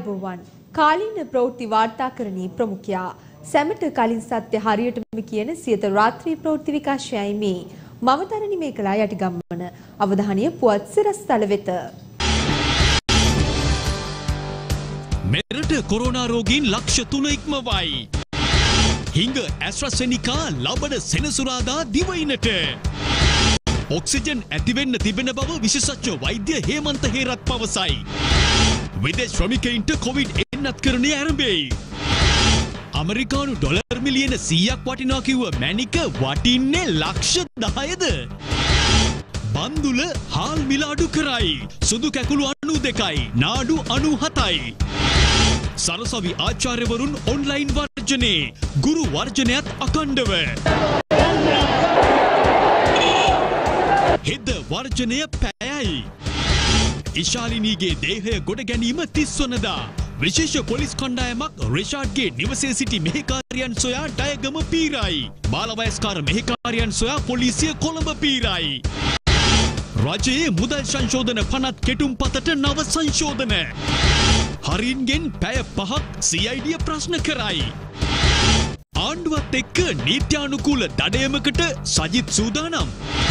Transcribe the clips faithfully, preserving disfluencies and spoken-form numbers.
ආයුබෝවන් කාලීන ප්‍රවෘත්ති වාර්තාකරණී ප්‍රමුඛයා සැමට කලින් සත්‍ය හරියටම කියන සියත රාත්‍රී ප්‍රවෘත්ති විකාශයයි මේ මම තරණි මේකලා යටිගම්මන අවධානය පුවත් සිරස්තල වෙත මෙරට කොරෝනා රෝගීන් ලක්ෂ තුන ඉක්මවයි හිඟ ඇස්ට්‍රාසෙනිකා ලබන සෙනසුරාදා දිවයිනට ඔක්සිජන් ඇතිවෙන්න තිබෙන බව විශේෂඥ වෛද්‍ය හේමන්ත හේරත් පවසයි. විදේශ ශ්‍රමිකයින්ට කොවිඩ් එන්නත්කරණය ආරම්භයි. ඇමරිකානු ඩොලර් මිලියන සීයක් වටිනවා කිව්ව මැණික වටින්නේ ලක්ෂ දහයද? බන්දුල හාල් මිල අඩු කරයි. සුදු කැකුළු අනූ දෙකයි, නාඩු අනූ හතයි. සරසවි ආචාර්යවරුන් ඔන්ලයින් වර්ජනේ. ගුරු වර්ජනයත් අකණ්ඩව. හිද වර්ජනය පැයයි. ඉශාලිනීගේ දේහය ගොඩ ගැනීම තිස් වනදා. විශේෂ පොලිස් කණ්ඩායමක් රිෂාඩ්ගේ නිවසේ සිටි මෙහෙකාරියන් සොයා ඩයගම පීරයි. බාලවයස්කාර මෙහෙකාරියන් සොයා පොලිසිය කොළඹ පීරයි. රජයේ මුදල් සංශෝධන පනත් කෙටුම්පතට නව සංශෝධන. හරින්ගෙන් පැය පහක් සී අයි ඩී ප්‍රශ්න කරයි. ආණ්ඩුවත් එක්ක නීත්‍යානුකූල දඩයමකට සජිත් සූදානම්.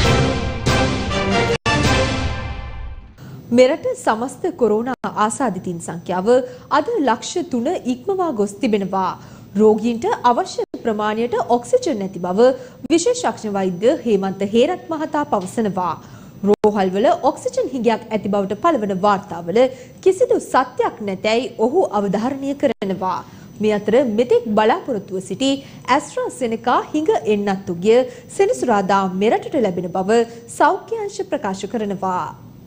මෙරට සමස්ත කොරෝනා ආසාදිතින් සංඛ්‍යාව අද ලක්ෂ තුන ඉක්මවා ගොස් තිබෙනවා. රෝගීන්ට අවශ්‍ය ප්‍රමාණයට ඔක්සිජන් නැති බව විශේෂඥ වෛද්‍ය හේමන්ත හේරත් මහතා පවසනවා. රෝහල්වල ඔක්සිජන් හිඟයක් ඇති බවට පළවන වාර්තාවල කිසිදු සත්‍යක් නැතැයි ඔහු අවධාරණය කරනවා. මේ අතර මෙතෙක් බලාපොරොත්තුව සිටි ඇස්ට්‍රාසෙනෙකා හිඟ එන්නත්තුගේ සෙනසුරාදා මෙරටට ලැබෙන බව සෞඛ්‍ය අංශ ප්‍රකාශ කරනවා.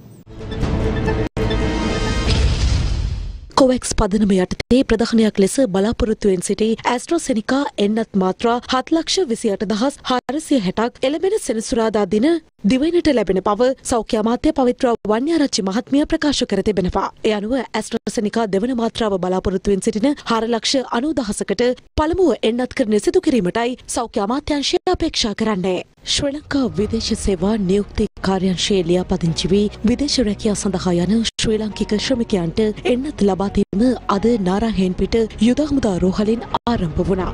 කොවැක්ස් පදනම යටතේ ප්‍රධානයක් ලෙස බලාපොරොත්තුවෙන් සිටි ඇස්ට්‍රාසෙනිකා එන්නත් මාත්‍රා හත් ලක්ෂ විසි අට දහස් හාරසිය හැටක් එළඹෙන සෙනසුරාදා දින දිවයිනට ලැබෙන බව සෞඛ්‍ය අමාත්‍ය පවිත්‍ර වන්‍යාරච්චි මහත්මිය ප්‍රකාශ කර තිබෙනවා. ඒ අනුව ඇස්ට්‍රාසෙනිකා දෙවන මාත්‍රාව බලාපොරොත්තුවෙන් සිටින හාර ලක්ෂ අනූදහසකට පළමුව එන්නත් කරන සිදු කිරීමටයි සෞඛ්‍ය අමාත්‍යාංශය අපේක්ෂා කරන්නේ. ශ්‍රී ලංකා විදේශ සේවා නියුක්ති කාර්යාංශයේ ලියාපදිංචි වී විදේශ රැකියා සඳහා යන ශ්‍රී ලාංකික ශ්‍රමිකයන්ට එන්නත් ලබා දීම අද නාරාහෙන්පිට යුද හමුදා රෝහලින් ආරම්භ වුණා.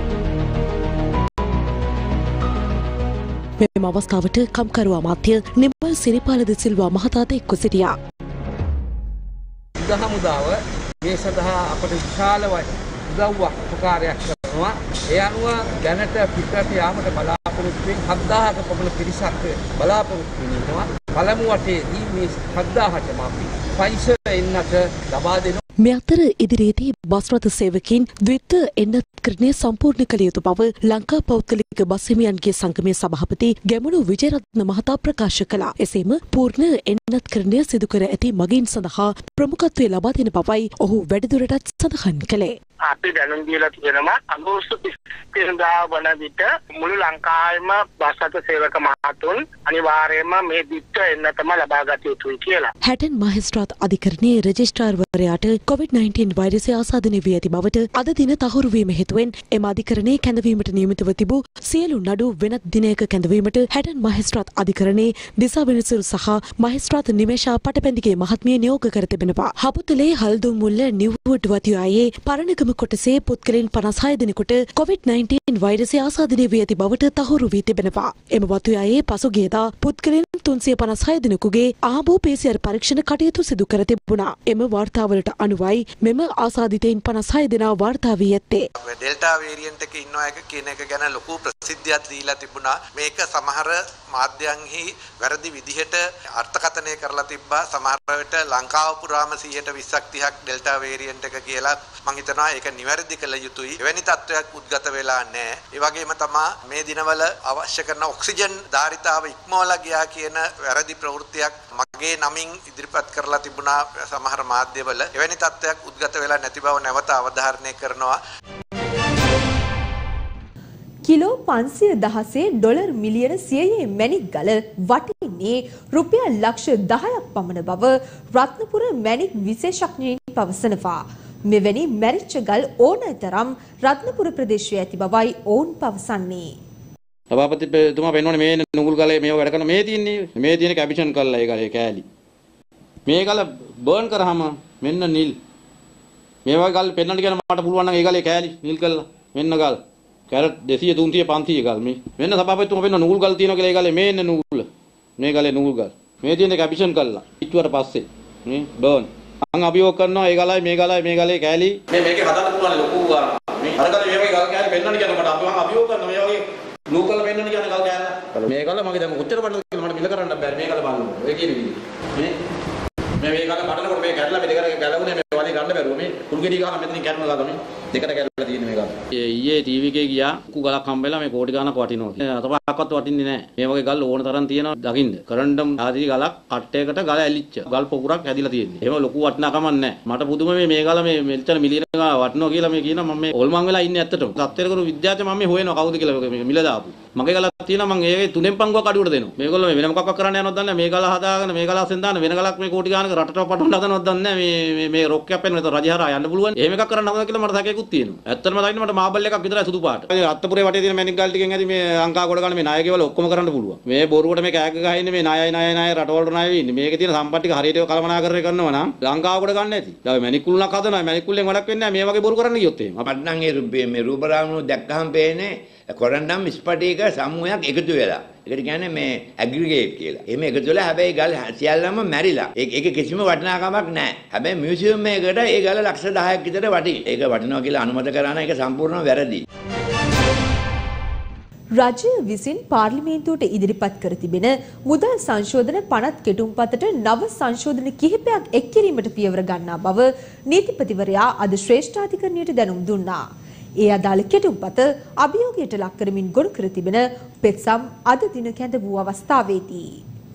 මෙම අවස්ථාවට කම්කරු අමාත්‍ය නිමල් සිරිපාලද සිල්වා මහතාද එක්ව සිටියා. යුද හමුදාව මේ සඳහා අපට විශාල උදව්වක් උපකාරයක් කරනවා. ඒ අනුව දැනට පිටරට යාමට බලාපොරොත්තු වෙන හත්දාහක පමණ පිරිසක් බලාපොරොත්තු වෙනවා. පළමු වටේදී මේ හත්දාහටම අපි ෆයිසර් එන්නත ලබා දෙනවා. මේ අතර ඉදිරියේදී බස් රථ සේවකයින් ද්විත්ව එන්නත්කරණය සම්පූර්ණ කළ යුතු බව ලංකා පෞද්ගලික බස් හිමියන්ගේ සංගමේ සභාපති ගැමුණු විජේරත්න මහතා ප්‍රකාශ කළා. එසේම පූර්ණ එන්නත්කරණය සිදු කර ඇති මගීන් සඳහා ප්‍රමුඛත්වය ලබා දෙන බවයි ඔහු වැඩිදුරටත් සඳහන් කළේ. අපි දැනුම් දීලා තියෙනවා අගෝස්තු තිස් වෙනිදා වන විට මුළු ලංකාවේම බස් රථ සේවක මහතුන් අනිවාර්යයෙන්ම මේ ද්විත්ව එන්නතම ලබා ගත යුතුයි කියලා. හැටන් මහේස්ත්‍රාත් අධිකරණයේ රෙජිස්ට්‍රාර්වරයාට කොවිඩ් නයින්ටීන් වෛරසය ආසාදනය වී ඇති බවට අද දින තහවුරු වීම හේතුවෙන් එම අධිකරණයේ කැඳවීමට නියමිතව තිබූ සියලු නඩු වෙනත් දිනයක කැඳවීමට හැටන් මහේස්ත්‍රාත් අධිකරණයේ දිසා විනිසුරු සහ මහේස්ත්‍රාත් නිමේෂා පටපැන්දිගේ මහත්මිය නියෝග කර තිබෙනවා. හපුතලේ හල්දුම්මුල්ල නිව්වුඩ් වතියායේ පරණගම කොටසේ පුද්ගලයන් පනස් හය දෙනෙකුට කොවිඩ් නයින්ටීන් වෛරසය ආසාදනය වී ඇති බවට තහවුරු වී තිබෙනවා. එම වතුයායේ පසුගියදා පුද්ගලයන් තුන්සිය පනස් හය දෙනෙකුගේ ආබෝ පී සී ආර් පරීක්ෂණ කටයුතු සිදු කර තිබුණා. එම වාර්තාවලට අනුවයි මෙම ආසාදිතයින් පනස් හය දෙනා වාර්තා වී ඇත්තේ. ඩෙල්ටා වේරියන්ට් එක ඉන්නවා එක කියන එක ගැන ලොකු ප්‍රසිද්ධියක් දීලා තිබුණා. මේක සමහර මාධ්‍යයන්හි වැරදි විදිහට අර්ථකථනය කරලා තිබ්බා. සමහර වෙලට ලංකාව පුරාම සීයට විස්සක් තිහක් ඩෙල්ටා වේරියන්ට් එක කියලා මම හිතනවා ඒක නිවැරදි කළ යුතුයි. එවැනි තත්ත්වයක් උද්ගත වෙලා නැහැ. ඒ වගේම තමයි මේ දිනවල අවශ්‍ය කරන ඔක්සිජන් ධාරිතාව ඉක්මවලා ගියා කියන වැරදි ප්‍රවෘත්තියක් මගේ නමින් ඉදිරිපත් කරලා තිබුණා සමහර මාධ්‍යවල. එවැනි තත්ත්වයක් උද්ගත වෙලා නැති බව නැවත අවධාරණය කරනවා. කිලෝ පන්සිය දහසේ ඩොලර් මිලියන සියයේ මැණික් ගල වටින්නේ රුපියල් ලක්ෂ දහයක් පමණ බව රත්නපුර මැණික් විශේෂඥයින් පවසනවා. මෙවැනි මැරිච්ච ගල් ඕනෑතරම් රත්නපුර ප්‍රදේශයේ ඇති බවයි ඔවුන් පවසන්නේ. සභාපතිතුමා පෙන්වන්නේ මේ නුගුල් ගලේ මේව වැඩ කරන මේ තියෙන්නේ මේ තියෙන කැපිෂන් කරලා ඒ ගලේ කෑලි මේ ගල බර්න් කරාම මෙන්න නිල් මේ වගේ ගල් පෙන්වන්න කියන මට පුළුවන් නම් ඒ ගලේ කෑලි නිල් කළා. මෙන්න ගල්. කැරට් දෙසිය තුන්සිය පන්සිය ගල් මේ. මෙන්න සභාපතිතුමා පෙන්වන නූල් ගල් තියෙනවා කියලා ඒ ගලේ මේ ඉන්න නූල්. මේ ගලේ නූල් ගල්. මේ තියෙන කැපිෂන් කළා. පිටුවට පස්සේ මේ බර්න්. මම අභියෝග කරනවා ඒ ගලයි මේ ගලයි මේ ගලේ කෑලි. මේ මේකේ හදන්න පුළුවන් ලොකු මේ අර ගලේ මේ වගේ ගල් කෑලි පෙන්වන්න කියන මට අපි මම අභියෝග කරනවා මේ වගේ නූල් ගල් පෙන්වන්න කියන ගල් කෑල්ල. මේ ගල මගේ දැන් කොච්චර බඩද කියලා මට මිල කරන්න බෑ මේ ගල බලන්න. ඒ කියන්නේ මේ මේ මේ ගල බඩනකොට මේ කැඩලා මේ දෙකට ගැලවුනේ මේ වලින් ගන්න බැරුව මේ කුරුගෙඩි ගහලා මෙතනින් කැඩුණා ගාලා මේ දෙකට කැඩලා තියෙන මේ ගල. ඒ ඊයේ ටීවී එකේ ගියා කුකු ගලක් හම්බෙලා මේ කෝටි ගාණක් වටිනවා. අතපහක්වත් වටින්නේ නැහැ. මේ වගේ ගල් ඕන තරම් තියෙනවා දකින්න. කරන්ඩම් ආදී ගලක් කට්ටයකට ගල ඇලිච්ච. ගල් පොකුරක් හැදිලා තියෙන්නේ. එහෙම ලොකු වටිනාකමක් නැහැ. මට පුදුම මේ මේ ගල මේ මෙච්චර මිලියන ගාණක් වටිනවා කියලා මේ කියනවා මම මේ ඕල්මන් වෙලා ඉන්නේ ඇත්තටම. තත්ත්වයට කරු විද්‍යාඥ මම මේ හොයනවා කවුද කියලා මේ මිල දාපු. මගේ ගලක් තියෙනවා මම ඒකේ තුනෙන් පංගුවක් අඩුවට දෙනවා. මේගොල්ලෝ මේ වෙන මොකක්වත් කරන්න යනවද දන්නේ නැහැ. මේ ගල හදාගෙන මේ ගල අසෙන් දාන වෙන ගලක් මේ කෝටි ගාණක රටට පටවන්න හදනවද දන්නේ නැහැ. මේ මේ රොක්කයක් පෙන්න නැත්නම් රජහරා යන්න පුළුවන්. එහෙම එකක් කරන්න හදනවා කියලා මට සැකයක්ත් තියෙනවා. ඇත්තටම දකින්න මට මාබල් එකක් විතරයි සුදු පාට. මේ අත්තපුරේ වටේ තියෙන මැණික් ගල් ටිකෙන් ඇති මේ ලංකා කොට ගන්න මේ නායකයවල ඔක්කොම කරන්න පුළුවන්. මේ බොරුවට මේ කෑග ගහ ඉන්නේ මේ නායයි නායයි නායයි රටවල නායයි ඉන්නේ. මේකේ තියෙන සම්පත් ටික හරියට කළමනාකරණය කරනවා නම් ලංකාව කොට ගන්න ඇති. දැන් මැණික් කුල්ලක් හදනවා. මැණික් කුල්ලෙන් වැඩක් වෙන්නේ නැහැ. මේ වගේ බොරු කරන්න ගියොත් එහෙම. අපිට නම් ඒ මේ රූපරාමණු දැක්කහම පේන්නේ කොරන්ඩම් ස්පටික සමූහයක් එකතු වෙලා. ඒකට කියන්නේ මේ ඇග්‍රිගේට් කියලා. එහෙම එකතු වෙලා හැබැයි ගල් සියල්ලම මැරිලා. ඒක කිසිම වටිනාකමක් නැහැ. හැබැයි මියුසියම් එකකට ඒ ගල ලක්ෂ දහයක් විතර වටි. ඒක වටිනවා කියලා අනුමත කරා නම් ඒක සම්පූර්ණව වැරදි. රජය විසින් පාර්ලිමේන්තුවට ඉදිරිපත් කර තිබෙන මුදල් සංශෝධන පනත් කෙටුම්පතට නව සංශෝධන කිහිපයක් එක් කිරීමට පියවර ගන්නා බව නීතිපතිවරයා අද ශ්‍රේෂ්ඨාධිකරණයට දැනුම් දුන්නා. ඒ අදාළ කෙටුම්පත අභියෝගයට ලක් කරමින් ගොනු කර තිබෙන පෙත්සම් අද දින කැඳ වූ අවස්ථාවේදී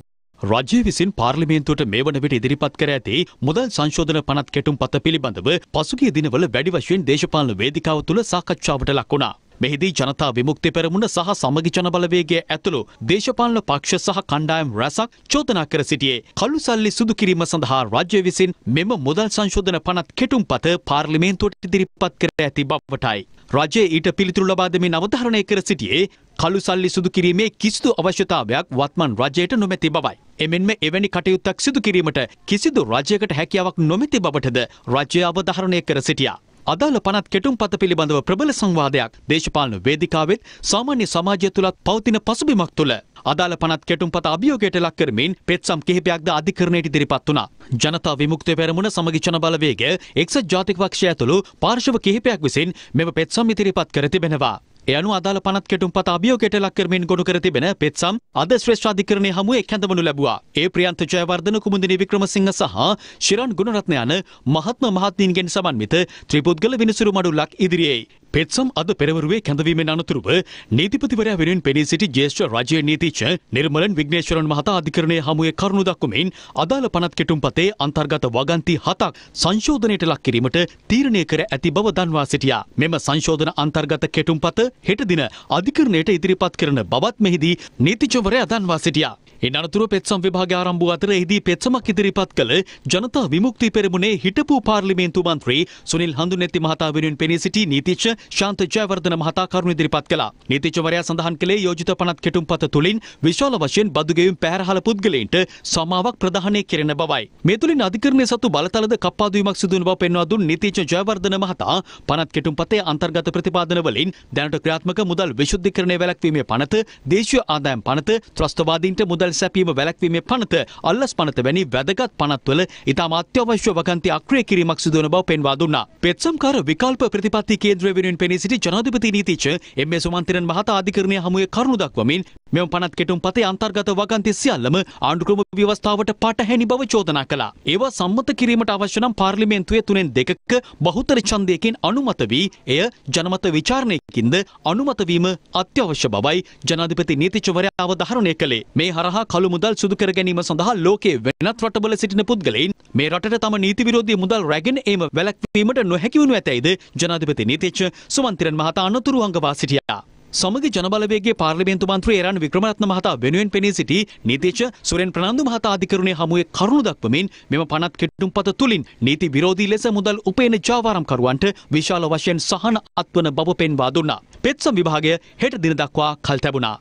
රජය විසින් පාර්ලිමේන්තුවට මේ වන විට ඉදිරිපත් කර ඇති මුදල් සංශෝධන පනත් කෙටුම්පත පිළිබඳව පසුගිය දිනවල වැඩි වශයෙන් දේශපාලන වේදිකාව තුළ සාකච්ඡාවට ලක් වුණා. මෙහිදී ජනතා විමුක්ති පෙරමුණ සහ සමගි ජන බලවේගය ඇතුළු දේශපාලන පක්ෂ සහ කණ්ඩායම් රැසක් චෝදනා කර සිටියේ කළු සල්ලි සුදු කිරීම සඳහා රජය විසින් මෙම මුදල් සංශෝධන පනත් කෙටුම්පත පාර්ලිමේන්තුවට ඉදිරිපත් කර ඇති බවටයි. රජය ඊට පිළිතුරු ලබා දෙමින් අවධාරණය කර සිටියේ කළු සල්ලි සුදු කිරීමේ කිසිදු අවශ්‍යතාවයක් වත්මන් රජයට නොමැති බවයි. එමෙන්ම එවැනි කටයුත්තක් සිදු කිරීමට කිසිදු රජයකට හැකියාවක් නොමැති බවටද රජය අවධාරණය කර සිටියා. අදාළ පනත් කෙටුම්පත පිළිබඳව ප්‍රබල සංවාදයක් දේශපාලන වේදිකාවෙත් සාමාන්‍ය සමාජය තුළත් පවතින පසුබිමක් තුළ අදාළ පනත් කෙටුම්පත අභියෝගයට ලක් කරමින් පෙත්සම් කිහිපයක්ද අධිකරණයට ඉදිරිපත් වුණා. ජනතා විමුක්ති පෙරමුණ සමගි ජන බලවේගය එක්සත් ජාතික පක්ෂය ඇතුළු පාර්ශව කිහිපයක් විසින් මෙම පෙත්සම් ඉදිරිපත් කර තිබෙනවා. ඒ අනුව අදාළ පනත් කෙටුම්පත අභියෝගයට ලක් කරමින් ගොනු කර තිබෙන පෙත්සම් අද ශ්‍රේෂ්ඨාධිකරණයේ හමුවේ කැඳවනු ලැබුවා. ඒ ප්‍රියන්ත ජයවර්ධන කුමුදිනී වික්‍රමසිංහ සහ ශිරන් ගුණරත්න යන මහත්ම මහත්මීන්ගෙන් සමන්විත ත්‍රිපුද්ගල විනිසුරු මඩුල්ලක් ඉදිරියේ පෙත්සම් අද පෙරවරුවේ කැඳවීමෙන් අනතුරුව නීතිපතිවරයා වෙනුවෙන් පෙනී සිටි ජ්‍යෙෂ්ඨ රාජ්‍ය නීතිඥ නිර්මලන් විග්නේශ්වරන් මහතා අධිකරණයේ හමුවේ කරුණු දක්වමින් අදාළ පනත් කෙටුම්පතේ අන්තර්ගත වගන්ති හතක් සංශෝධනයට ලක් කිරීමට තීරණය කර ඇති බව දන්වා සිටියා. මෙම සංශෝධන අන්තර්ගත කෙටුම්පත හෙට දින අධිකරණයට ඉදිරිපත් කරන බවත් මෙහිදී නීතිඥවරයා දන්වා සිටියා. ඉන් අනතුරුව පෙත්සම් විභාගය ආරම්භ වූ අතර එහිදී පෙත්සමක් ඉදිරිපත් කළ ජනතා විමුක්ති පෙරමුණේ හිටපු පාර්ලිමේන්තු මන්ත්‍රී සුනිල් හඳුනෙත්ති මහතා වෙනුවෙන් පෙනී සිටි නීතිඥ ශාන්ත ජයවර්ධන මහතා කරුණු ඉදිරිපත් කළා. නීතිඥවරයා සඳහන් කළේ යෝජිත පනත් කෙටුම්පත තුළින් විශාල වශයෙන් බදු ගෙවීම් පැහැරහල පුද්ගලයින්ට සමාවක් ප්‍රදානය කෙරෙන බවයි. මේ තුළින් අධිකරණයේ සතු බලතලද කප්පාදුවීමක් සිදු වන බව පෙන්වා දුන් නීතිඥ ජයවර්ධන මහතා පනත් කෙටුම්පතේ අන්තර්ගත ප්‍රතිපාදන වලින් දැනට ක්‍රියාත්මක මුදල් විශුද්ධීකරණය වැළැක්වීමේ පනත, දේශීය ආදායම් පනත, ත්‍රස්තවාදීන්ට මුදල් සැපීම වැළැක්වීමේ පනත, අල්ලස් පනත වැනි වැදගත් පනත්වල ඉතාම අත්‍යවශ්‍ය වගන්ති අක්‍රිය කිරීමක් සිදු වන බව පෙන්වා දුන්නා. පෙත්සම්කාර විකල්ප ප්‍රතිපත්ති කේන්ද්‍රය වෙනුවෙන් පෙනී සිටි ජනාධිපති නීතිඥ එම්.ඒ. සුමන්තිරන් මහතා අධිකරණයේ හමුවේ කරුණු දක්වමින් මෙම පනත් කෙටුම්පතේ අන්තර්ගත වගන්ති සියල්ලම ආණ්ඩුක්‍රම ව්‍යවස්ථාවට පටහැනි බව චෝදනා කළා. ඒවා සම්මත කිරීමට අවශ්‍ය නම් පාර්ලිමේන්තුවේ තුනෙන් දෙකක බහුතර ඡන්දයකින් අනුමත වී එය ජනමත විචාරණයකින්ද අනුමත වීම අත්‍යවශ්‍ය බවයි ජනාධිපති නීතිඥවරයා අවධාරණය කළේ. මේ හරහා කළු මුදල් සුදු කර ගැනීම සඳහා ලෝකයේ වෙනත් රටවල සිටින පුද්ගලයින් මේ රටට තම නීති විරෝධී මුදල් රැගෙන ඒම වැළැක්වීමට නොහැකි වනු ඇතැයිද ජනාධිපති නීතිඥ සුමන්තිරන් මහතා අනතුරු අංගවා සිටියා. සමගි ජනබලවේගයේ පාර්ලිමේන්තු මන්ත්‍රී එරන් වික්‍රමරත්න මහතා වෙනුවෙන් පෙනී සිටි නීතිඥ සුරෙන් ප්‍රනාන්දු මහතා අධිකරණයේ හමුවේ කරුණු දක්වමින් මෙම පනත් කෙටුම්පත තුළින් නීති විරෝධී ලෙස මුදල් උපයන ජාවාරම්කරුවන්ට විශාල වශයෙන් සහන අත්වන බව පෙන්වා දුන්නා. පෙත්සම් විභාගය හෙට දින දක්වා කල් තැබුණා.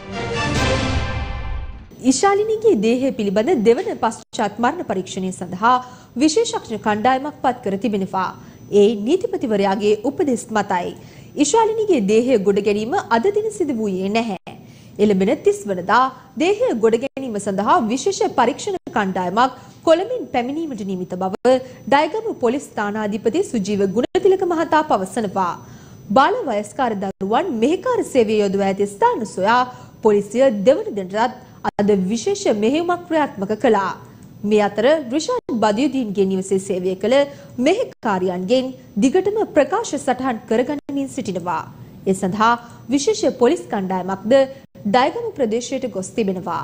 ඉශාලිනීගේ දේහය පිළිබඳ දෙවන පශ්චාත් මරණ පරීක්ෂණය සඳහා විශේෂඥ කණ්ඩායමක් පත් කර තිබෙනවා. ඒ නීතිපතිවරයාගේ උපදෙස් මතයි. ඉශාලිනීගේ දේහය ගොඩ ගැනීම අද දින සිදු වූයේ නැහැ. එළඹෙන තිස් වනදා දේහය ගොඩ ගැනීම සඳහා විශේෂ පරීක්ෂණ කණ්ඩායමක් කොළඹින් පැමිණීමට නියමිත බව ඩයගම පොලිස් ස්ථානාධිපති සුජීව ගුණතිලක මහතා පවසනවා. බාල වයස්කාර දරුවන් මෙහෙකාර සේවය යොදවා ඇති ස්ථාන සොයා පොලිසිය දෙවන දිනටත් අද විශේෂ මෙහෙයුමක් ක්‍රියාත්මක කළා. මේ අතර රිෂාඩ් බදියුදීන්ගේ නිවසේ සේවය කළ මෙහෙකාරියන්ගෙන් දිගටම ප්‍රකාශ සටහන් කරගනිමින් සිටිනවා. ඒ සඳහා විශේෂ පොලිස් කණ්ඩායමක්ද ඩයගම ප්‍රදේශයට ගොස් තිබෙනවා.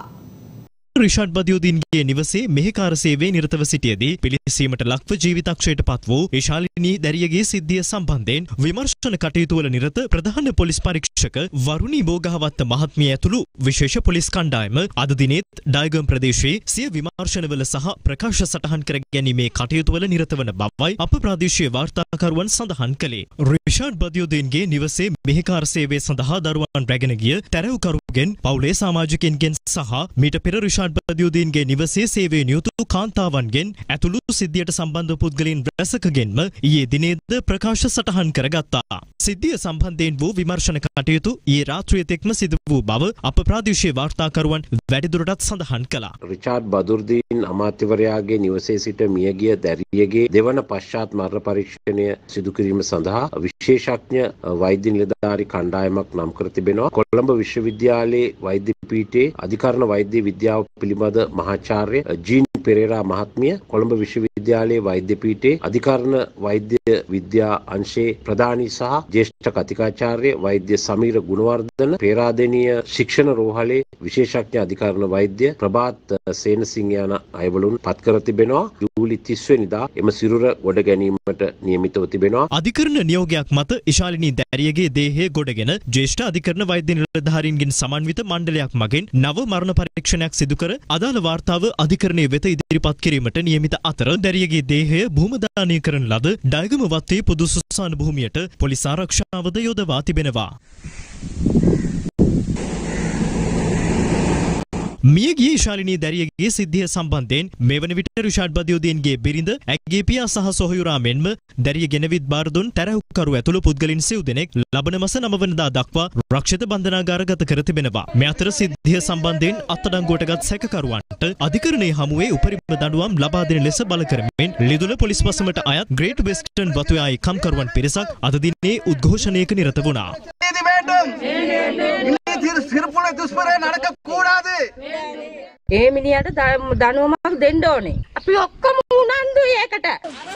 රිෂාඩ් බදියුදීන්ගේ නිවසේ මෙහෙකාර සේවයේ නිරතව සිටියේදී පිළිසීමට ලක්ව ජීවිතක්ෂයට පත් වූ ඉශාලිනී දැරියගේ සිද්ධිය සම්බන්ධයෙන් විමර්ශන කටයුතු වල නිරත ප්‍රධාන පොලිස් පරීක්ෂක වරුණී බෝගහවත්ත මහත්මිය ඇතුළු විශේෂ පොලිස් කණ්ඩායම අද දිනෙත් ඩයගම් ප්‍රදේශයේ සිය විමර්ශනවල සහ ප්‍රකාශ සටහන් කර ගැනීමේ කටයුතු වල නිරත වන බවයි අප ප්‍රාදේශීය වාර්තාකරුවන් සඳහන් කළේ. රිෂාඩ් බදියුදීන්ගේ නිවසේ මෙහෙකාර සේවය සඳහා දරුවන් රැගෙන ගිය තැරැව්කරුගෙන් පවුලේ සමාජිකයින්ගෙන් සහ මීට පෙර රිෂාඩ් බදියුදීන්ගේ නිවසේ සේවයේ නියුතු කාන්තාවන්ගෙන් ඇතුළු සිද්ධියට සම්බන්ධ පුද්ගලයන් රැසකගෙන්ම ඊයේ දිනේද ප්‍රකාශ සටහන් කරගත්තා. සිද්ධිය සම්බන්ධයෙන් වූ විමර්ශන කටයුතු ඊයේ රාත්‍රිය තෙක්ම සිදු වූ බව අප ප්‍රාදේශීය වාර්තාකරුවන් වැඩිදුරටත් සඳහන් කළා. රිචාඩ් බදුර්දීන් අමාත්‍යවරයාගේ නිවසේ සිට මියගිය දැරියගේ දෙවන පශ්චාත් මරණ පරීක්ෂණය සිදු කිරීම සඳහා විශේෂඥ වෛද්‍ය නිලධාරි කණ්ඩායමක් නම් කර තිබෙනවා. කොළඹ විශ්වවිද්‍යාලයේ වෛද්‍ය පීඨයේ අධිකරණ වෛද්‍ය විද්‍යාව පිළිබඳ මහාචාර්ය ජීන් පෙරේරා මහත්මිය, කොළඹ විශ්වවිද්‍යාලයේ වෛද්‍ය පීඨයේ අධිකරණ වෛද්‍ය විද්‍යා අංශයේ ප්‍රධානී සහ ජ්‍යෙෂ්ඨ කතිකාචාර්ය වෛද්‍ය සමීර ගුණවර්ධන, පේරාදෙණිය ශික්ෂණ රෝහලේ විශේෂඥ අධිකරණ වෛද්‍ය ප්‍රභාත් සේනසිංහ යන අයවලුන් පත් කර තිබෙනවා. ජූලි තිස් වෙනිදා එම සිරුර ගොඩ ගැනීමට නියමිතව තිබෙනවා. අධිකරණ නියෝගයක් මත ඉශාලිනී දැරියගේ දේහය ගොඩගෙන ජ්‍යෙෂ්ඨ අධිකරණ වෛද්‍ය නිලධාරීන්ගෙන් සමන්විත මණ්ඩලයක් මගින් නව මරණ පරීක්ෂණයක් සිදු කර අදාළ වාර්තාව අධිකරණයේ වෙත ඉදිරිපත් කිරීමට නියමිත අතර දැරියගේ දේහය භූමදානය කරන ලද ඩයගම වත්තේ පොදු සුසාන භූමියට පොලිස් ආරක්ෂාවද යොදවා තිබෙනවා. මියගිය ඉශාලිනී දැරියගේ සිද්ධිය සම්බන්ධයෙන් මෙවන විට රිෂාඩ් බදියුදීන්ගේ බිරිඳ, ඇගේ පියා සහ සොහොයුරා මෙන්ම දැරිය ගෙනවිත් බාර දුන් තැරැව්කරු ඇතුළු පුද්ගලින් සිව් දෙනෙක් ලබන මාස නව වෙනිදා දක්වා රක්ෂිත බන්ධනාගාරගත කර තිබෙනවා. මේ අතර සිද්ධිය සම්බන්ධයෙන් අත්අඩංගුවටගත් සැකකරුවන්ට අධිකරණයේ හමුවේ උපරිම දඬුවම් ලබා දෙන ලෙස බල කරමින් ලිදුල පොලිස් වසමට අයත් ග්‍රේට් වෙස්ටර්න් වතුයායි කම්කරුවන් පිරිසක් අද දිනේ උද්ඝෝෂණයක නිරත වුණා. ඒ මිනිහට දනුවමක් දෙන්න ඕනේ. අපි ඔක්කොම උනන්දුයි ඒකට.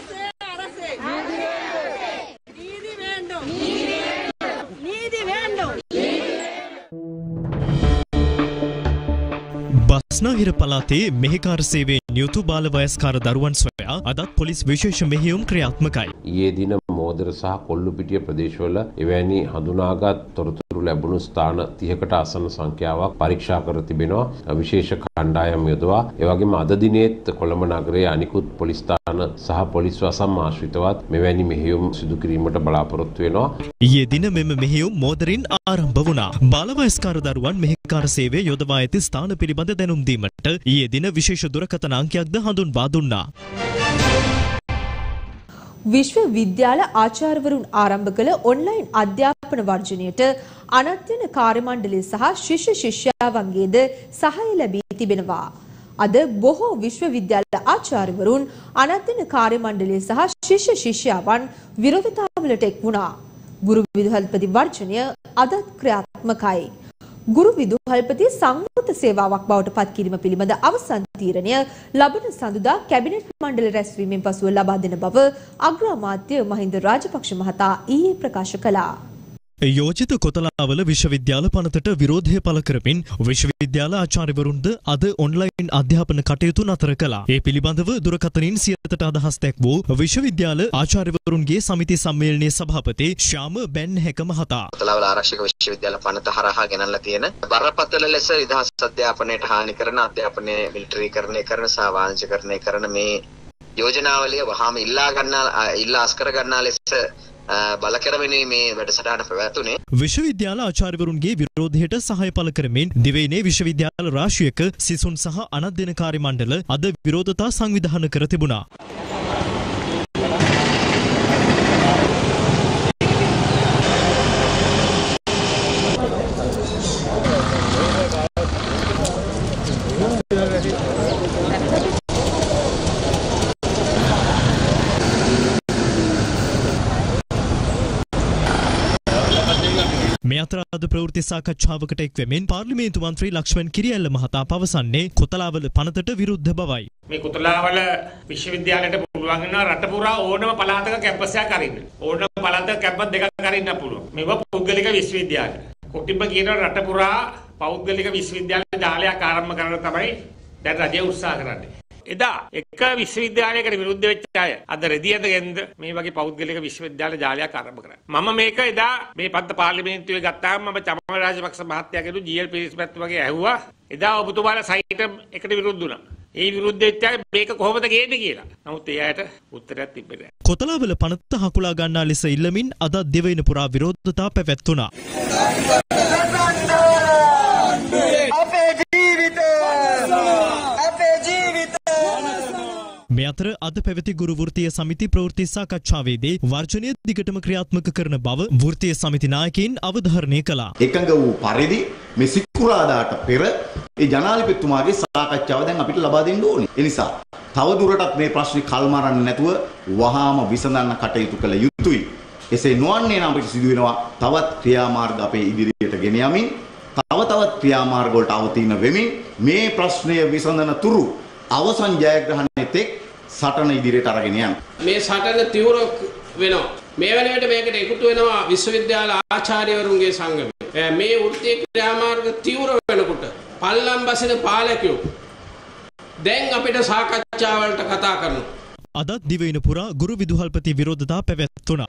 බස්නාහිර පළාතේ මෙහෙකාර සේවයේ නියුතු බාල වයස්කාර දරුවන් සොයා අදත් පොලිස් විශේෂ මෙහෙයුම් ක්‍රියාත්මකයි. ඊයේ දින මෝදර සහ කොල්ලුපිටිය ප්‍රදේශවල එවැනි හඳුනාගත් තොරතුරු ලැබුණු ස්ථාන තිහකට ආසන්න සංඛ්‍යාවක් පරීක්ෂා කර තිබෙනවා විශේෂ කණ්ඩායම් යොදවා. ඒ වගේම අද දිනේත් කොළඹ නගරයේ අනිකුත් පොලිස් ස්ථාන සහ පොලිස් වසම් ආශ්‍රිතවත් මෙවැනි මෙහෙයුම් සිදු කිරීමට බලාපොරොත්තු වෙනවා. ඊයේ දින මෙම මෙහෙයුම් මෝදරින් ආරම්භ වුණා. බාල වයස්කාර දරුවන් මෙහෙකාර සේවයේ යොදවා ඇති ස්ථාන පිළිබඳ දැනුම් දීමට ඊයේ දින විශේෂ දුරකථන අංකයක්ද හඳුන්වා දුන්නා. විශ්වවිද්‍යාල ආචාර්යවරුන් ආරම්භ කළ ඔන්ලයින් අධ්‍යාපන වර්ජනයට අනධ්‍යයන කාර්ය මණ්ඩලය සහ ශිෂ්‍ය ශිෂ්‍යාවන්ගේද සහාය ලැබී තිබෙනවා. අද බොහෝ විශ්වවිද්‍යාල ආචාර්යවරුන් අනධ්‍යයන කාර්ය මණ්ඩලය සහ ශිෂ්‍ය ශිෂ්‍යාවන් විරෝධතාවලට එක් වුණා. ගුරු විදුහල්පති වර්ජනය අදත් ක්‍රියාත්මකයි. ගුරු විදුහල්පති සංවෘත සේවාවක් බවට පත් කිරීම පිළිබඳ අවසන් තීරණය ලබන සඳුදා කැබිනට් මණ්ඩල රැස්වීමෙන් පසුව ලබා දෙන බව අග්‍රාමාත්‍ය මහින්ද රාජපක්ෂ මහතා ඊයේ ප්‍රකාශ කළා. යෝජිත කොතලාවල විශ්වවිද්‍යාල පනතට විරෝධය පළ කරමින් විශ්වවිද්‍යාල ආචාර්යවරුන්ද අද ඔන්ලයින් අධ්‍යාපන කටයුතු නතර කළා. ඒ පිළිබඳව දුරකථනින් සියයට අදහස් දැක් වූ විශ්වවිද්‍යාල ආචාර්යවරුන්ගේ සමිති සම්මේලනයේ සභාපති ශ්‍යාම බැන්හැක මහතා. කොතලාවල ආරක්ෂක විශ්වවිද්‍යාල පනත හරහා ගෙනල්ලා තියෙන බරපතල ලෙස නිදහස් අධ්‍යාපනයට හානි කරන අධ්‍යාපනය මිලිටරීකරණය කරන සහ වාණිජකරණය කරන මේ යෝජනාවලිය වහාම ඉල්ලා ගන්නා ඉල්ලා අස්කර ගන්නා ලෙස බල කරමිනේ මේ වැඩසටහන පැවැතුනේ. විශ්වවිද්‍යාල ආචාර්යවරුන්ගේ විරෝධයට සහාය පළ කරමින් දිවයිනේ විශ්වවිද්‍යාල රාශියක සිසුන් සහ අනධ්‍යයන කාර්ය මණ්ඩල අද විරෝධතා සංවිධානය කර තිබුණා. මේ අතර අද ප්‍රවෘත්ති සාකච්ඡාවකට එක් වෙමින් පාර්ලිමේන්තු මන්ත්‍රී ලක්ෂ්මන් කිරියල්ල මහතා පවසන්නේ කොතලාවල පනතට විරුද්ධ බවයි. මේ කොතලාවල විශ්වවිද්‍යාලයට පුළුවන් වෙනවා රට පුරා ඕනම පළාතක කැම්පස් එකක් අරින්න. ඕනම පළාතක කැම්පස් දෙකක් අරින්න පුළුවන්. මේවා පෞද්ගලික විශ්වවිද්‍යාල. කොටිම්බ කියන රට පුරා පෞද්ගලික විශ්වවිද්‍යාල ජාලයක් ආරම්භ කරන්න තමයි දැන් රජය උත්සාහ කරන්නේ. එදා එක විශ්වවිද්‍යාලයකට විරුද්ධ වෙච්ච අය අද රෙදියදගෙන්ද මේ වගේ පෞද්ගලික විශ්වවිද්‍යාල ජාලයක් ආරම්භ කරා. මම මේක එදා මේ පත්ත පාර්ලිමේන්තුවේ ගත්තාම මම චමල් රාජපක්ෂ මහත්තයාගෙනු ජී.එල්. පීරිස්පැත්තු වගේ ඇහුවා. එදා ඔබතුමාලා සයිට් එකට විරුද්ධ වුණා. ඒ විරුද්ධ වෙච්ච අය මේක කොහොමද ගේන්නේ කියලා. නමුත් ඒ අයට උත්තරයක් තිබෙන්නේ නැහැ. කොතලාවල පනත හකුලා ගන්නා ලෙස ඉල්ලමින් අද දිවයින පුරා විරෝධතා පැවැත්වුණා. අපේ ජීවිත අපේ ජීවිත මේ අතර අද පැවති ගුරු වෘත්තීය සමිති ප්‍රවෘත්ති සාකච්ඡාවේදී වර්ජනය දිගටම ක්‍රියාත්මක කරන බව වෘත්තීය සමිති නායකයින් අවධාරණය කළා. එකඟ වූ පරිදි මේ සිකුරාදාට පෙර ඒ ජනාධිපතිතුමාගේ සාකච්ඡාව දැන් අපිට ලබා දෙන්න ඕනේ. ඒ නිසා තව දුරටත් මේ ප්‍රශ්නේ කල්මරන්නේ නැතුව වහාම විසඳන්න කටයුතු කළ යුතුයි. එසේ නොවන්නේ නම් අපිට සිදු වෙනවා තවත් ක්‍රියාමාර්ග අපේ ඉදිරියට ගෙන යමින් තව තවත් ක්‍රියාමාර්ග වලට අවතීර්ණ වෙමින් මේ ප්‍රශ්නය විසඳන තුරු අවසන් ජයග්‍රහණයට එක් සටන ඉදිරියට අරගෙන යන්න. මේ සටන තීව්‍ර වෙනවා. මේ වෙලාවට මේකට එකතු වෙනවා විශ්වවිද්‍යාල ආචාර්යවරුන්ගේ සංගමය. මේ වෘත්තීය ක්‍රියාමාර්ග තීව්‍ර වෙනකොට පල්ලම් බසින පාලකයෝ දැන් අපිට සාකච්ඡා වලට කතා කරනවා. අදත් දිවයින පුරා ගුරු විදුහල්පති විරෝධතා පැවැත්වුණා.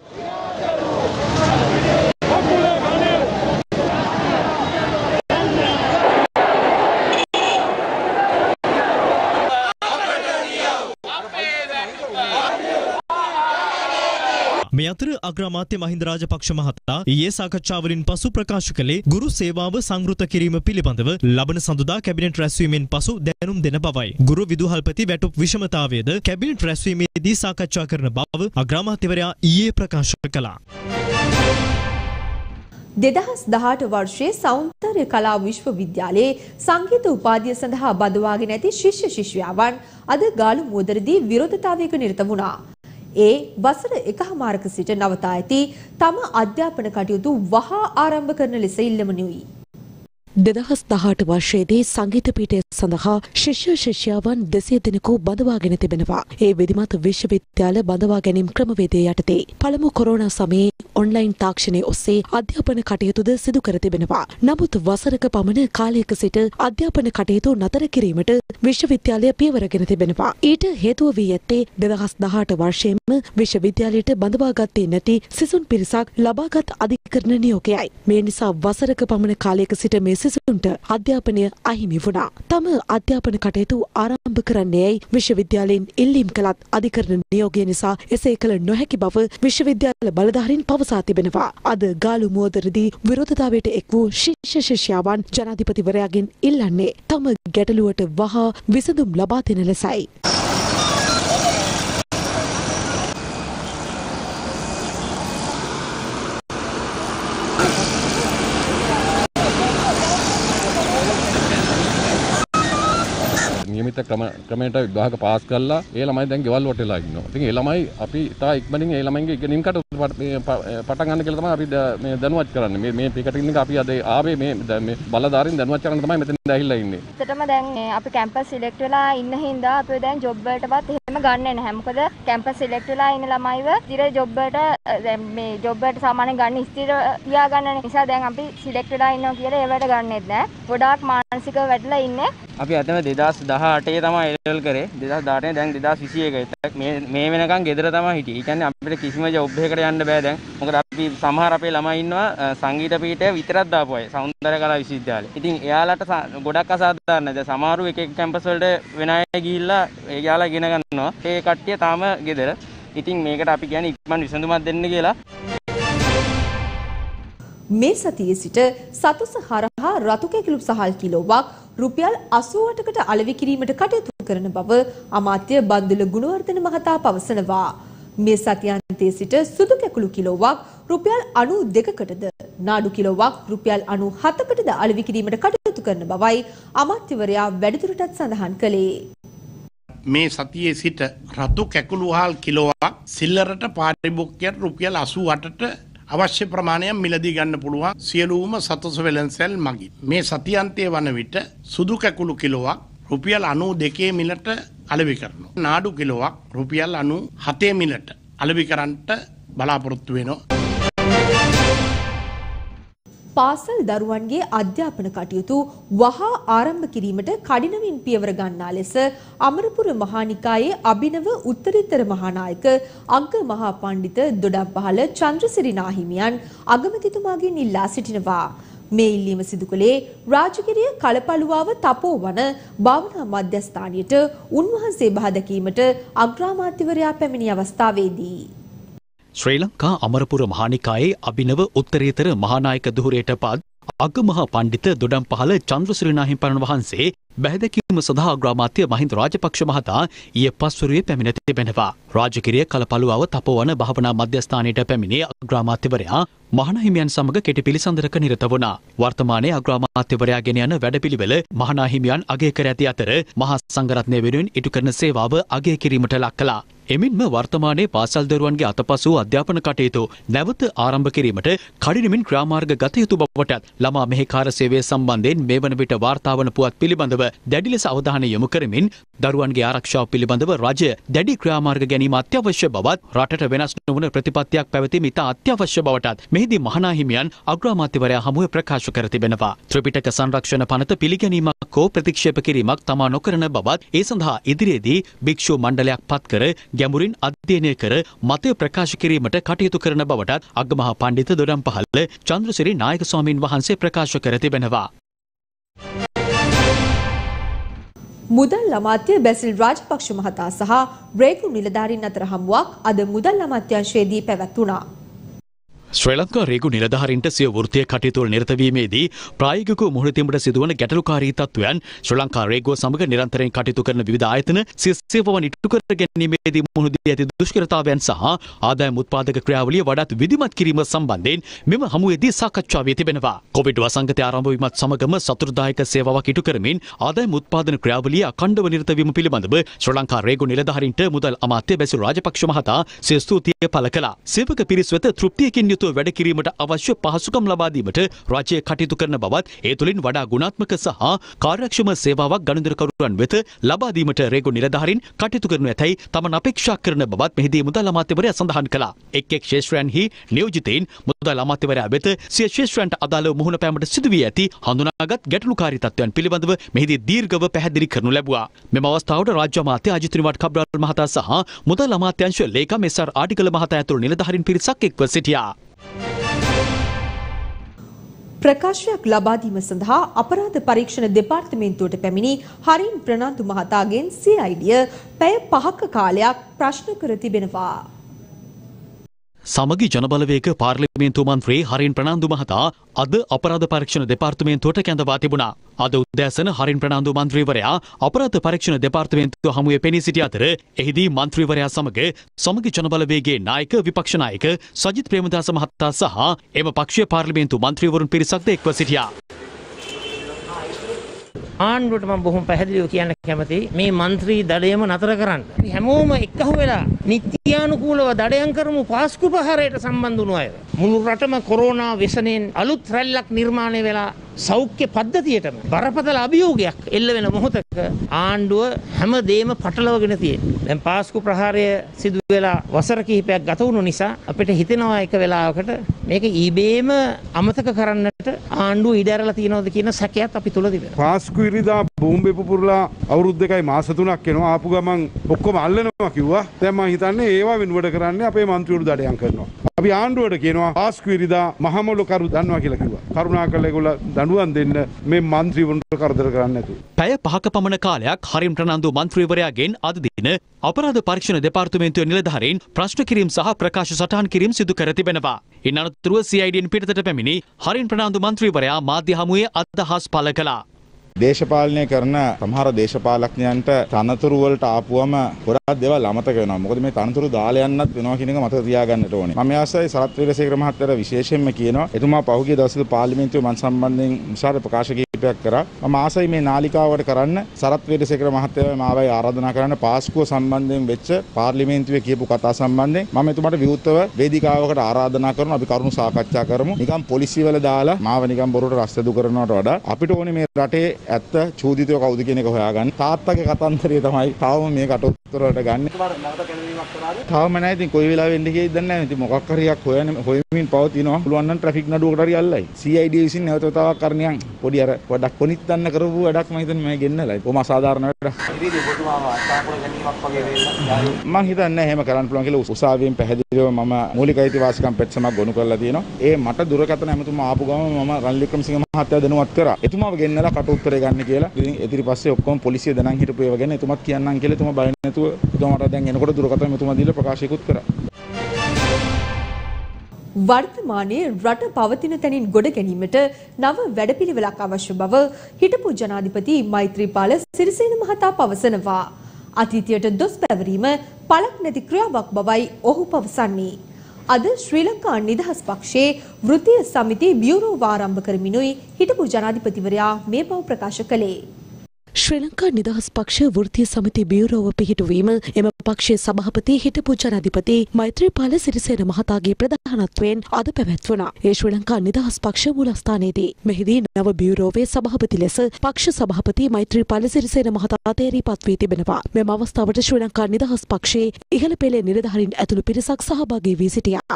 මේ අතර අග්‍රාමාත්‍ය මහින්ද රාජපක්ෂ මහතා ඊයේ සාකච්ඡාවලින් පසු ප්‍රකාශ කළේ ගුරු සේවාව සංවෘත කිරීම පිළිබඳව ලබන සඳුදා කැබිනට් රැස්වීමෙන් පසු දැනුම් දෙන බවයි. ගුරු විදුහල්පති වැටුප් විෂමතාවයද කැබිනට් රැස්වීමේදී සාකච්ඡා කරන බව අග්‍රාමාත්‍යවරයා ඊයේ ප්‍රකාශ කළා. දෙදහස් දහඅට වර්ෂයේ සෞන්දර්ය කලා විශ්වවිද්‍යාලයේ සංගීත උපාධිය සඳහා බඳවාගෙන ඇති ශිෂ්‍ය ශිෂ්‍යාවන් අද ගාලු මුවදරදී විරෝධතාවයක නිරත වුණා. ඒ වසර එකහමාරක සිට නවතා ඇති තම අධ්‍යාපන කටයුතු වහා ආරම්භ කරන ලෙස ඉල්ලමනුයි. දෙදහස් දහඅට වර්ෂයේදී සංගීත පීඨය සඳහා ශිෂ්‍ය ශිෂ්‍යාවන් දෙසිය දෙනෙකු බඳවාගෙන තිබෙනවා. ඒ විධිමත් විශ්වවිද්‍යාල බඳවා ගැනීම් ක්‍රමවේදය යටතේ පළමු කොරෝනා සමයේ ඔන්ලයින් තාක්ෂණය ඔස්සේ අධ්‍යාපන කටයුතුද සිදු කර තිබෙනවා. නමුත් වසරක පමණ කාලයක සිට අධ්‍යාපන කටයුතු නතර කිරීමට විශ්වවිද්‍යාලය පියවරගෙන තිබෙනවා. ඊට හේතුව වී ඇත්තේ දෙදහස් දහඅට වර්ෂයේම විශ්වවිද්‍යාලයට බඳවාගත්තේ නැති සිසුන් පිරිසක් ලබාගත් අධිකරණ නියෝගයයි. මේ නිසා වසරක පමණ කාලයක සිට මේ සිසුන්ට අධ්‍යාපනය අහිමි වුණා. තම අධ්‍යාපන කටයුතු ආරම්භ කරන්නේයි විශ්වවිද්‍යාලයෙන් ඉල්ලීම් කළත් අධිකරණ නියෝගය නිසා එසේ කළ නොහැකි බව විශ්වවිද්‍යාල බලධාරීන් පවසා තිබෙනවා. අද ගාලු මුවදරදී විරෝධතාවයට එක් වූ ශිෂ්‍ය ශිෂ්‍යාවන් ජනාධිපතිවරයාගෙන් ඉල්ලන්නේ තම ගැටලුවට වහා විසඳුම් ලබා දෙන ලෙසයි. නියමිත ක්‍රම ක්‍රමයට විභාග පාස් කරලා ඒ ළමයි දැන් ගෙවල් වලට වෙලා ඉන්නවා. ඉතින් ඒ ළමයි අපි ඉතා ඉක්මනින් ඒ ළමයින්ගේ ඉගෙනීම් කටයුතු පටන් ගන්න කියලා තමයි අපි මේ දැනුවත් කරන්නේ. මේ මේ පිකටින් එක අපි අද ආවේ මේ මේ බලධාරීන් දැනුවත් කරන්න තමයි මෙතන ඇහිලා ඉන්නේ. ඇත්තටම දැන් අපි කැම්පස් සිලෙක්ට් වෙලා ඉන්න හින්දා අපි දැන් ජොබ් වලටවත් එහෙම ගන්නෙ නැහැ. මොකද කැම්පස් සිලෙක්ට් වෙලා ඉන්න ළමයිව ඉතින් ජොබ් වලට දැන් මේ ජොබ් වලට සාමාන්‍යයෙන් ගන්න ස්ථිර තියා ගන්න නිසා දැන් අපි සිලෙක්ට් වෙලා ඉන්නවා කියලා ඒවට ගන්නෙත් නැහැ. ගොඩාක් මානසිකව වැටලා ඉන්නේ. අපි අතන දෙදහස් දහඅටේ තමයි එල් කරේ. දෙදහස් දහඅටේ දැන් දෙදහස් විසි එකයි. මේ මේ වෙනකන් ගෙදර තමයි හිටියේ. ඒ කියන්නේ අපිට කිසිම ජොබ් එකකට යන්න බෑ දැන්. මොකද අපි සමහර අපේ ළමයි ඉන්නවා සංගීත පීඨය විතරක් දාපු අය. සෞන්දර්ය කලා විශ්වවිද්‍යාලේ. ඉතින් එයාලට ගොඩක් අසාධාරණයි. දැන් සමහරු එක එක කැම්පස් වලට වෙන අය ගිහිල්ලා එයාලා ඉගෙන ගන්නවා. ඒ කට්ටිය තාම ගෙදර. ඉතින් මේකට අපි කියන්නේ ඉක්මන් විසඳුමක් දෙන්න කියලා. මේ සතියේ සිට සතුස හරහා රතු කැකිලි සහල් කිලෝවක් රුපියල් අසූ අටකට අලෙවි කිරීමට කටයුතු කරන බව අමාත්‍ය බන්දුල ගුණවර්ධන මහතා පවසනවා. මේ සතියාන්තයේ සිට සුදු කැකුළු කිලෝවක් රුපියල් අනූ දෙකකටද නාඩු කිලෝවක් රුපියල් අනූ හතකටද අලෙවි කිරීමට කටයුතු කරන බවයි අමාත්‍යවරයා වැඩිදුරටත් සඳහන් කළේ. මේ සතියේ සිට රතු කැකුළු වහල් කිලෝවක් සිල්ලරට පාරිභෝගිකයට රුපියල් අසූ අටට අවශ්‍ය ප්‍රමාණයක් මිලදී ගන්න පුළුවන් සියලුම සතොස් වෙළඳසැල් මගින්. මේ සතියන්තයේ වන විට සුදු කැකුළු කිලෝවක් රුපියල් අනූ දෙකේ මිලට අලෙවි කරනවා. නාඩු කිලෝවක් රුපියල් අනූ හතේ මිලට අලෙවි කරන්නට බලාපොරොත්තු වෙනවා. පාසල් දරුවන්ගේ අධ්‍යාපන කටයුතු වහා ආරම්භ කිරීමට කඩිනමින් පියවර ගන්නා ලෙස අමරපුර මහානිකායේ අභිනව උත්තරීතර මහානායක අග්ග මහා පණ්ඩිත දොඩම්පහළ චන්ද්‍රසිරි නාහිමියන් අගමැතිතුමාගෙන් ඉල්ලා සිටිනවා. මේ ඉල්ලීම සිදු කළේ රාජගිරිය කලපළුවාව තපෝවන භාවනා මධ්‍යස්ථානයට උන්වහන්සේ බහ දැකීමට අග්‍රාමාත්‍යවරයා පැමිණි අවස්ථාවේදී. ශ්‍රී ලංකා අමරපුර මහානිකායේ අභිනව උත්තරීතර මහානායක දුහුරයට පත් අග්ගමහා පණ්ඩිත දොඩම්පහළ චන්ද්‍රසිරි නාහිමියන් වහන්සේ බැහැදැකීම සඳහා අග්‍රාමාත්‍ය මහින්ද රාජපක්ෂ මහතා ඊයේ පස්වරුවේ පැමිණ තිබෙනවා. රාජගිරිය කලපළුවාව තපෝවන භාවනා මධ්‍යස්ථානයට පැමිණි අග්‍රාමාත්‍යවරයා මහානාහිමියන් සමග කෙටි පිළිසඳරක නිරත වුණා. වර්තමානයේ අග්‍රාමාත්‍යවරයා ගෙන යන වැඩපිළිවෙල මහානාහිමියන් අගය කර ඇති අතර මහා සංඝරත්නය වෙනුවෙන් ඉටු කරන සේවාව අගය කිරීමට ලක් කළා. එමින්ම වර්තමානයේ පාසල් දරුවන්ගේ අතපසු අධ්‍යාපන කටයුතු නැවත ආරම්භ කිරීමට කඩිනමින් ක්‍රියාමාර්ග ගත යුතු බවටත් ළමා මෙහෙකාර සේවය සම්බන්ධයෙන් මේ වන විට වාර්තා වන පුවත් පිළිබඳව දැඩි ලෙස අවධානය යොමු කරමින් දරුවන්ගේ ආරක්ෂාව පිළිබඳව රජය දැඩි ක්‍රියාමාර්ග ගැනීම අත්‍යවශ්‍ය බවත් රටට වෙනස් නොවන ප්‍රතිපත්තියක් පැවතීම ඉතා අත්‍යවශ්‍ය බවටත් මෙහිදී මහානාහිමියන් අග්‍රාමාත්‍යවරයා හමුවේ ප්‍රකාශ කර තිබෙනවා. ත්‍රිපිටක සංරක්ෂණ පනත පිළිගැනීමක් හෝ ප්‍රතික්ෂේප කිරීමක් තමා නොකරන බවත් ඒ සඳහා ඉදිරියේදී භික්ෂු මණ්ඩලයක් පත් කර ගැඹුරින් අධ්‍යයනය කර මතය ප්‍රකාශ කිරීමට කටයුතු කරන බවටත් අග්ගමහා පණ්ඩිත දොඩම්පහළ චන්ද්‍රසිරි නායක ස්වාමීන් වහන්සේ ප්‍රකාශ කර තිබෙනවා. මුදල් අමාත්‍ය බැසිල් රාජපක්ෂ මහතා සහ රේගු නිලධාරීන් අතර හමුවක් අද මුදල් අමාත්‍යාංශයේදී පැවැත්වුණා. ශ්‍රී ලංකා රේගු නිලධාරීන්ට සිය වෘත්තීය කටයුතු වල නිරත වීමේදී ප්‍රායෝගිකව මුහුණ දීමට සිදුවන ගැටලුකාරී තත්ත්වයන් ශ්‍රී ලංකා රේගුව සමග නිරන්තරයෙන් කටයුතු කරන විවිධ ආයතන සිය සේවාවන් ඉටු කර ගැනීමේදී මුහුණ දී ඇති දුෂ්කරතාවයන් සහ ආදායම් උත්පාදක ක්‍රියාවලිය වඩාත් විධිමත් කිරීම සම්බන්ධයෙන් මෙම හමුවේදී සාකච්ඡා වී තිබෙනවා. කොවිඩ් වසංගතය ආරම්භ වීමත් සමගම සතුටුදායක සේවාවක් ඉටු කරමින් ආදායම් උත්පාදන ක්‍රියාවලිය අඛණ්ඩව නිරත වීම පිළිබඳව ශ්‍රී ලංකා රේගු නිලධාරීන්ට මුදල් අමාත්‍ය බැසිල් රාජපක්ෂ මහතා සිය ස්තුතිය පළ කළා. සේවක පිරිස් වෙත තෘප්තියකින් යුතුව වැඩ කිරීමට අවශ්‍ය පහසුකම් ලබා දීමට රාජ්‍ය කටයුතු කරන බවත් ඒ තුළින් වඩා ගුණාත්මක සහ කාර්යක්ෂම සේවාවක් ගනුදෙනුකරුවන් වෙත ලබා දීමට රේගු නිලධාරීන් කටයුතු කරනු ඇතැයි තමන් අපේක්ෂා කරන බවත් මෙහිදී මුදල් අමාත්‍යවරයා සඳහන් කළා. එක් එක් ක්ෂේත්‍රයන්හි නියෝජිතයින් මුදල් අමාත්‍යවරයා වෙත සිය ක්ෂේත්‍රයන්ට අදාළව මුහුණ පෑමට සිදු වී ඇති හඳුනාගත් ගැටලුකාරී තත්ත්වයන් පිළිබඳව මෙහිදී දීර්ඝව පැහැදිලි කරනු ලැබුවා. මෙම අවස්ථාවට රාජ්‍ය අමාත්‍ය අජිත් නිවාඩ් කබ්‍රාල් මහතා සහ මුදල් අමාත්‍යාංශ ලේකම් එස් ආර් ආටිගල මහතා ඇතුළු නිලධාරීන් පිරිසක් එක්ව සිටියා. ප්‍රකාශයක් ලබා දීම සඳහා අපරාධ පරීක්ෂණ දෙපාර්තමේන්තුවට පැමිණි හරින් ප්‍රනාන්දු මහතාගෙන් සී ආයි ඩිය පැය පහක කාලයක් ප්‍රශ්න කර තිබෙනවා. සමගි ජනබලවේග පාර්ලිමේන්තු මන්ත්‍රී හරින් ප්‍රනාන්දු මහතා අද අපරාධ පරීක්ෂණ දෙපාර්තමේන්තුවට කැඳවා තිබුණා. අද උදෑසන හරින් ප්‍රනාන්දු මන්ත්‍රීවරයා අපරාධ පරීක්ෂණ දෙපාර්තමේන්තුව හමුවේ පෙනී සිටි අතර එහිදී මන්ත්‍රීවරයා සමග සමගි ජනබලවේගයේ නායක විපක්ෂ නායක සජිත් ප්‍රේමදාස මහතා සහ එම පක්ෂීය පාර්ලිමේන්තු මන්ත්‍රීවරුන් පිරිසක්ද එක්ව සිටියා. ආණ්ඩුවට මම බොහොම පැහැදිලිව කියන්න කැමතියි මේ മന്ത്രി දඩයම නතර කරන්න. අපි හැමෝම එක්කහුව වෙලා නිත්‍යානුකූලව දඩයම් කරමු පාස්කු ප්‍රහාරයට සම්බන්ධ වුණු අය. මුළු රටම කොරෝනා වෙසනෙන් අලුත් රැල්ලක් නිර්මාණය වෙලා සෞඛ්‍ය පද්ධතියටම බරපතල අභියෝගයක් එල්ල වෙන මොහොතක ආණ්ඩුව හැමදේම පටලවගෙන තියෙනවා. දැන් පාස්කු ප්‍රහාරය සිදු වෙලා වසර කිහිපයක් ගත වුණු නිසා අපිට හිතෙනවා එක වෙලාවකට මේක ඊබේම අමතක කරන්නට ආණ්ඩුව ඉඩ ඇරලා තියෙනවද කියන සැකයත් අපි තුල තිබෙනවා. පාස්කු ඉරිදා බෝම්බේ පුපුරලා අවුරුදු දෙකයි මාස තුනක් එනවා ආපු ගමන් ඔක්කොම අල්ලනවා කිව්වා. දැන් මම හිතන්නේ ඒවා වෙනුවට කරන්නේ අපේ මන්ත්‍රීවරු දඩයම් කරනවා. අපි ආණ්ඩුවට කියනවා පාස්කු ඉරිදා මහමොළු කරු දන්නවා කියලා කිව්වා. කරුණාකරලා ඒගොල්ලෝ දඬුවම් දෙන්න මේ මන්ත්‍රීවරුන්ට කරදර කරන්නේ නැතුව. පැය පහක පමණ කාලයක් හරින් ප්‍රනාන්දු මන්ත්‍රීවරයාගෙන් අද දින අපරාධ පරීක්ෂණ දෙපාර්තමේන්තුවේ නිලධාරීන් ප්‍රශ්න කිරීම සහ ප්‍රකාශ සටහන් කිරීම සිදු කර තිබෙනවා. ඉන් අනතුරුව සී ආයි ඩියෙන් පිටතට පැමිණි හරින් ප්‍රනාන්දු මන්ත්‍රීවරයා මාධ්‍ය හමුවේ අදහස් පළ කළා. දේශපාලනය කරන සමහර දේශපාලඥයන්ට තනතුරු වලට ආපුවම ගොඩාක් දේවල් අමතක වෙනවා. මොකද මේ තනතුරු දාලා යන්නත් වෙනවා කියන එක මතක තියාගන්නට ඕනේ. මම ආසයි සරත් වීරසේකර මහත්තයාට විශේෂයෙන්ම කියනවා. එතුමා පහුගිය දවස්වල පාර්ලිමේන්තුවේ මන් සම්බන්ධයෙන් විශාල ප්‍රකාශ කිහිපයක් කීපයක් කරා. මම ආසයි මේ නාලිකාවට කරන්න සරත් වීරසේකර මහත්තයා මාවයි ආරාධනා කරන්න පාස්කුව සම්බන්ධයෙන් වෙච්ච පාර්ලිමේන්තුවේ කියපු කතා සම්බන්ධයෙන් මම එතුමාට විවෘතව වේදිකාවකට ආරාධනා කරනවා. අපි කරුණු සාකච්ඡා කරමු. නිකම් පොලිසිය වල දාලා මාව නිකම් බොරුවට රස්ත දු කරනවට වඩා අපිට ඕනේ මේ රටේ ඇත්ත චූදිතයෝ කවුද කියන එක හොයාගන්න. තාත්තගේ කතන්දරය තමයි තාම මේ කටුත්තර වලට ගන්න. තාම නැහැ. ඉතින් කොයි වෙලාවෙ එන්නේ කියයිද දන්නේ නැහැ. ඉතින් මොකක් හරියක් හොයන හොයමින් පවතිනවා. පුළුවන් නම් ට්‍රැෆික් නඩුවකට හරි අල්ලයි. සී අයි ඩී විසින් නැවත වතාවක් කරණියන් පොඩි අර පොඩක් කොනිත් දන්න කරපු වැඩක් මම හිතන්නේ මම ගෙන්නලා. කොහොම අසාධාරණ වැඩක්. ඉතින් ඔබතුමාම අත්තාපුර ගැනීමක් වගේ වෙන්න. මම හිතන්නේ එහෙම කරන්න පුළුවන් කියලා උසාවියෙන් පැහැදිලිව මම මූලික අයිතිවාසිකම් පෙට්සමක් ගොනු කරලා තියෙනවා. ඒ මට දුරකථන ඇමතුමා ආපු ගමන් මම රනිල් වික්‍රමසිංහ මහත්තයා දැනුවත් කරා. එතුමාව ගෙන්නලා කට උත්තරේ ගන්න කියලා. ඉතින් ඉතිරි පස්සේ ඔක්කොම පොලිසිය දැනන් හිටපු ඒවා ගැන එතුමත් කියන්නම් කියලා එතුමා බය නැතුව එතුමාට දැන් එනකොට දුරකථන එතුමා දීලා ප්‍රකාශයකුත් කරා. වර්තමානයේ රට පවතින තැනින් ගොඩ ගැනීමට නව වැඩපිළිවෙලක් අවශ්‍ය බව හිටපු ජනාධිපති මෛත්‍රීපාල සිරිසේන මහතා පවසනවා. අතීතයට දොස් පැවරීම පළක් නැති ක්‍රියාවක් බවයි ඔහු පවසන්නේ. අද ශ්‍රී ලංකා නිදහස් පක්ෂයේ වෘත්තීය සමිති බියුරෝ ආරම්භ කරමිනුයි හිටපු ජනාධිපතිවරයා මේ බව ප්‍රකාශ කළේ. ශ්‍රී ලංකා නිදහස් පක්ෂ වෘත්තීය සමිති බියුරෝව පිහිටුවීම එම පක්ෂයේ සභාපති හිටපු ජනාධිපති මෛත්‍රීපාල සිරිසේන මහතාගේ ප්‍රධානත්වයෙන් අද පැවැත්වුණා. ඒ ශ්‍රී ලංකා නිදහස් පක්ෂ මූලස්ථානයේදී මෙහිදී නව බියුරෝවේ සභාපති ලෙස පක්ෂ සභාපති මෛත්‍රීපාල සිරිසේන මහතා තේරීපත් වී තිබෙනවා. මෙම අවස්ථාවට ශ්‍රී ලංකා නිදහස් පක්ෂයේ ඉහළ පෙළේ නිලධාරීන් ඇතුළු පිරිසක් සහභාගී වී සිටියා.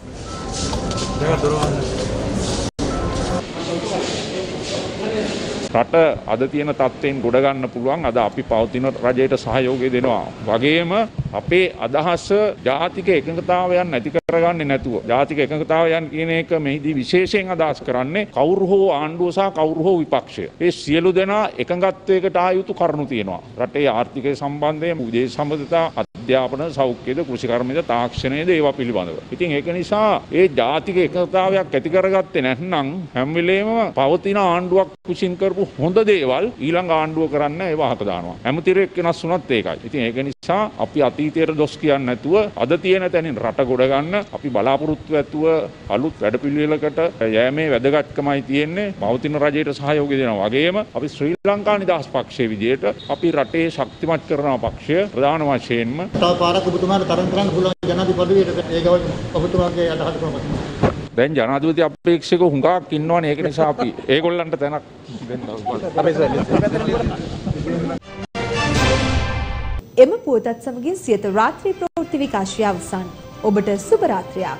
රට අද තියෙන තත්ත්වයෙන් ගොඩ ගන්න පුළුවන්. අද අපි පවතින රජයට සහයෝගය දෙනවා. වගේම අපේ අදහස ජාතික එකඟතාවයන් නැති කරගන්නේ නැතුව ජාතික එකඟතාවයන් කියන එක මෙහිදී විශේෂයෙන් අදහස් කරන්නේ කවුරු හෝ ආණ්ඩුව සහ කවුරු හෝ විපක්ෂය. මේ සියලු දෙනා එකඟත්වයකට ආ යුතු කරුණු තියෙනවා. රටේ ආර්ථිකය සම්බන්ධයෙන් විදේශ සම්බන්ධතා අධ්‍යාපන සෞඛ්‍යද කෘෂිකර්මද තාක්ෂණයද ඒවා පිළිබඳව. ඉතින් ඒක නිසා ඒ ජාතික එකඟතාවයක් ඇති කරගත්තේ නැත්නම් හැම වෙලේම පවතින ආණ්ඩුවක් විසින් කරපු හොඳ දේවල් ඊළඟ ආණ්ඩුව කරන්න ඒවා හක දානවා. හැමතිරෙක් වෙනස් වුණත් ඒකයි. ඉතින් ඒක නිසා අපි අතීතයට දොස් කියන්නේ නැතුව අද තියෙන තැනින් රට ගොඩ ගන්න අපි බලාපොරොත්තු ඇතුව අලුත් වැඩපිළිවෙලකට යෑමේ වැදගත්කමයි තියෙන්නේ. පවතින රජයට සහයෝගය දෙනවා වගේම අපි ශ්‍රී ලංකා නිදහස් පක්ෂයේ විදියට අපි රටේ ශක්තිමත් කරන පක්ෂය ප්‍රධාන වශයෙන්ම තව පාරක් ඔබතුමාට තරම් කරන්න පුළුවන් ජනාධිපතිවරයාට ඒක ඔබතුමාගේ අදහස කොහොමද? දැන් ජනාධිපති අපේක්ෂක හුඟක් ඉන්නවනේ. ඒක නිසා අපි ඒගොල්ලන්ට තැනක් දෙන්න එම පුවතත් සමගින් සියත රාත්‍රී ප්‍රවෘත්ති විකාශය අවසන්. ඔබට සුබ රාත්‍රියක්.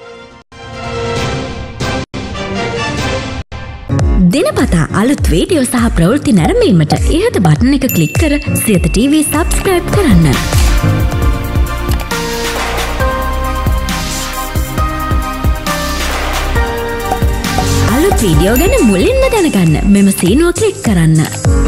දිනපතා අලුත් වීඩියෝ සහ ප්‍රවෘත්ති නැරඹීමට ඉහත බටන් එක ක්ලික් කර සියත ටීවී සබ්ස්ක්‍රයිබ් කරන්න. අලුත් වීඩියෝ ගැන මුලින්ම දැනගන්න මෙම සීනුව ක්ලික් කරන්න.